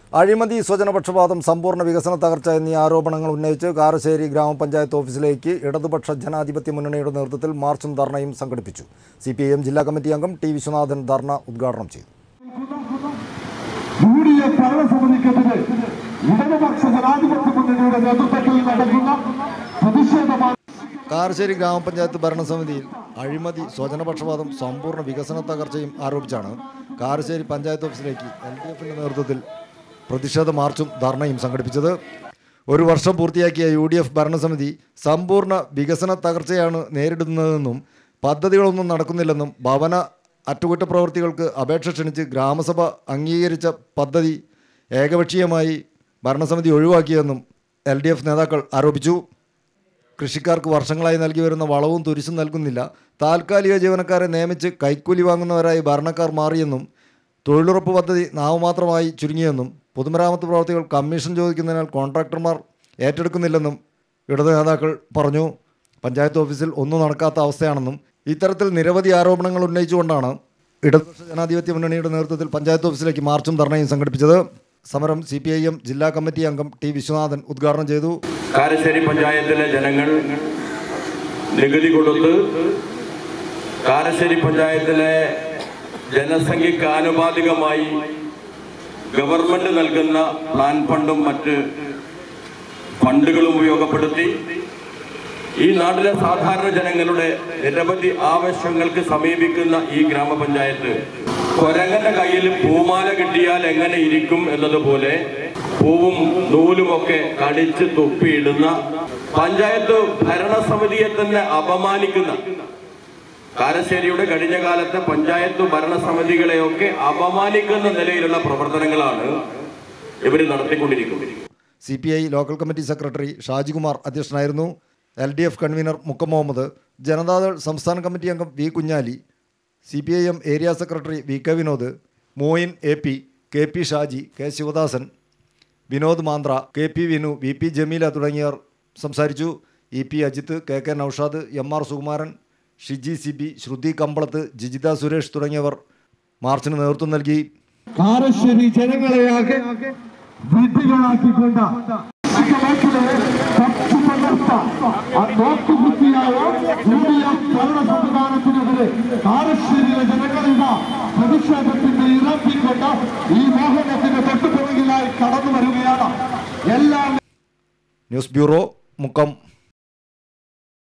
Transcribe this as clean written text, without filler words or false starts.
അഴിമതി, സ്വജനപക്ഷപാതം, സമ്പൂർണ്ണ വികസന തകർച്ച എന്നീ ആരോപണങ്ങൾ ഉന്നയിച്ച് കാരശ്ശേരി ഗ്രാമപഞ്ചായത്ത് ഓഫീസിലേക്ക് ഇടതുപക്ഷ ജനാധിപത്യ മുന്നണിയുടെ നേതൃത്വത്തിൽ മാർച്ചും ധർണയും സംഘടിപ്പിച്ചു. CPIM ജില്ലാ കമ്മിറ്റി അംഗം ടി വിശ്വനാഥൻ ധർണ ഉദ്ഘാടനം ചെയ്തു. കാരശ്ശേരി ഗ്രാമപഞ്ചായത്ത് ഭരണസമിതിയിൽ അഴിമതി, സ്വജനപക്ഷപാതം, സമ്പൂർണ്ണ വികസന തകർച്ചയും ആരോപിച്ചാണ് കാരശ്ശേരി പഞ്ചായത്ത് ഓഫീസിലേക്ക് LDFിൻ്റെ നേതൃത്വത്തിൽ പ്രതിഷേധ മാർച്ചും ധർണയും സംഘടിപ്പിച്ചത്. ഒരു വർഷം പൂർത്തിയാക്കിയ UDF ഭരണസമിതി സമ്പൂർണ്ണ വികസന തകർച്ചയാണ് നേരിടുന്നതെന്നും പദ്ധതികളൊന്നും നടക്കുന്നില്ലെന്നും ഭവന അറ്റകുറ്റപ്രവൃത്തികൾക്ക് അപേക്ഷ ക്ഷണിച്ച് ഗ്രാമസഭ അംഗീകരിച്ച പദ്ധതി ഏകപക്ഷീയമായി ഭരണസമിതി ഒഴിവാക്കിയെന്നും LDF നേതാക്കൾ ആരോപിച്ചു. കൃഷിക്കാർക്ക് വർഷങ്ങളായി നൽകി വരുന്ന വളവും തുരിശും നൽകുന്നില്ല, താൽക്കാലിക ജീവനക്കാരെ നിയമിച്ച് കൈക്കൂലി വാങ്ങുന്നവരായി ഭരണക്കാർ മാറിയെന്നും തൊഴിലുറപ്പ് പദ്ധതി നാമമാത്രമായി ചുരുങ്ങിയെന്നും പൊതുമരാമത്ത് പ്രവർത്തികൾ കമ്മീഷൻ ചോദിക്കുന്നതിനാൽ കോൺട്രാക്ടർമാർ ഏറ്റെടുക്കുന്നില്ലെന്നും ഇടത് നേതാക്കൾ പറഞ്ഞു. പഞ്ചായത്ത് ഓഫീസിൽ ഒന്നും നടക്കാത്ത അവസ്ഥയാണെന്നും ഇത്തരത്തിൽ നിരവധി ആരോപണങ്ങൾ ഉന്നയിച്ചുകൊണ്ടാണ് ഇടതുപക്ഷ ജനാധിപത്യ മുന്നണിയുടെ നേതൃത്വത്തിൽ പഞ്ചായത്ത് ഓഫീസിലേക്ക് മാർച്ചും ധർണയും സംഘടിപ്പിച്ചത്. സമരം CPIM ജില്ലാ കമ്മിറ്റി അംഗം ടി വിശ്വനാഥൻ ഉദ്ഘാടനം ചെയ്തു. കാരശ്ശേരി പഞ്ചായത്തിലെ ജനങ്ങൾ നികുതി കൊടുത്ത് കാരശ്ശേരി പഞ്ചായത്തിലെ ജനസംഖ്യയ്ക്ക് ആനുപാതികമായി ഗവൺമെന്റ് നൽകുന്ന പ്ലാൻ ഫണ്ടും മറ്റ് ഫണ്ടുകളും ഉപയോഗപ്പെടുത്തി ഈ നാട്ടിലെ സാധാരണ ജനങ്ങളുടെ നിരവധി ആവശ്യങ്ങൾക്ക് സമീപിക്കുന്ന ഈ ഗ്രാമപഞ്ചായത്ത് കൊരങ്ങന്റെ കയ്യിൽ പൂമാല കിട്ടിയാൽ എങ്ങനെ ഇരിക്കും എന്നതുപോലെ പൂവും നൂലുമൊക്കെ കടിച്ച് തുപ്പിയിടുന്ന, പഞ്ചായത്ത് ഭരണസമിതിയെ തന്നെ അപമാനിക്കുന്ന, കാരശ്ശേരിയുടെ കഴിഞ്ഞ കാലത്തെ പഞ്ചായത്ത് ഭരണസമിതികളെയൊക്കെ അപമാനിക്കുന്ന നിലയിലുള്ള പ്രവർത്തനങ്ങളാണ് ഇവർ നടത്തിക്കൊണ്ടിരിക്കുന്നത്. CPI local committee secretary Shajikumar അധ്യക്ഷനായിരുന്നു. LDF കൺവീനർ മുക്കം മുഹമ്മദ്, ജനതാദൾ സംസ്ഥാന കമ്മിറ്റി അംഗം V Kunhali, CPIM area secretary VK Vinod, Moin AP, KP Shaji, K Sivadasan, Vinod Mandra, KP Vinu, VP Jameela തുടങ്ങിയവർ സംസാരിച്ചു. EP Ajith, KK Naushad, MR Sukumaran, Shiji CB, ശ്രുതി കമ്പളത്ത്, ജിജിത സുരേഷ് തുടങ്ങിയവർ മാർച്ചിന് നേതൃത്വം നൽകി. കാരശ്ശേരി ജനങ്ങളെയാകെ വിധികളാക്കിക്കൊണ്ട് ഭരണസംവിധാനത്തിനെതിരെ കാരശ്ശേരിയിലെ ജനങ്ങളിത പ്രതിഷേധത്തിന്റെ ഇറക്കിക്കൊണ്ട് ഈ മോഹനത്തിന് തൊട്ടുപുറകിലായി കടന്നു വരികയാണ്. എല്ലാം. News bureau, Mukkam.